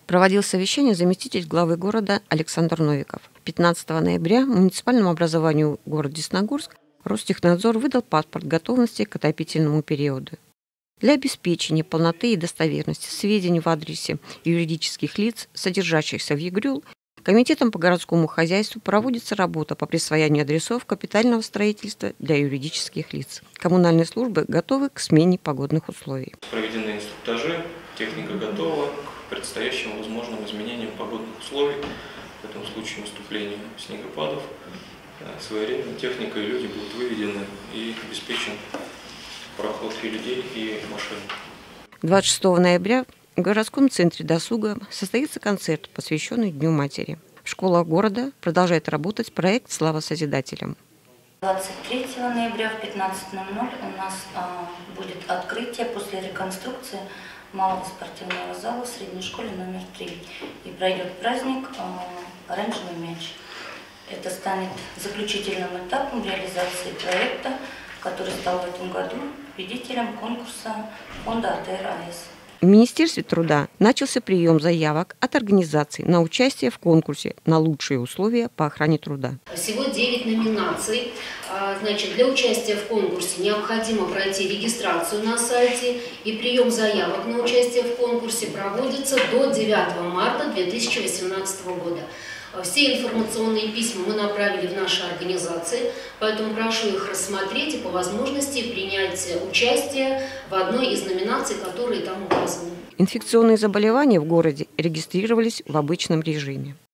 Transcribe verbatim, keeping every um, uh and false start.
Проводил совещание заместитель главы города Александр Новиков. пятнадцатого ноября муниципальному образованию города Десногорск Ростехнадзор выдал паспорт готовности к отопительному периоду. Для обеспечения полноты и достоверности сведений в адресе юридических лиц, содержащихся в ЕГРЮЛ, Комитетом по городскому хозяйству проводится работа по присвоению адресов капитального строительства для юридических лиц. Коммунальные службы готовы к смене погодных условий. Проведены инструктажи, техника готова к предстоящим возможным изменениям погодных условий, в этом случае наступления снегопадов. Своевременно техника и люди будут выведены и обеспечен проход и людей, и машин. двадцать шестого ноября в городском центре досуга состоится концерт, посвященный Дню матери. В школах города продолжает работать проект «Слава Созидателям». двадцать третьего ноября в пятнадцать ноль ноль у нас а, будет открытие после реконструкции малого спортивного зала в средней школе номер три. И пройдет праздник а, «Оранжевый мяч». Это станет заключительным этапом реализации проекта, который стал в этом году победителем конкурса фонда А Т Р А С. В Министерстве труда начался прием заявок от организаций на участие в конкурсе на лучшие условия по охране труда. Всего девять номинаций. Значит, для участия в конкурсе необходимо пройти регистрацию на сайте, и прием заявок на участие в конкурсе проводится до девятого марта две тысячи восемнадцатого года. Все информационные письма мы направили в наши организации, поэтому прошу их рассмотреть и по возможности принять участие в одной из номинаций, которые там указаны. Инфекционные заболевания в городе регистрировались в обычном режиме.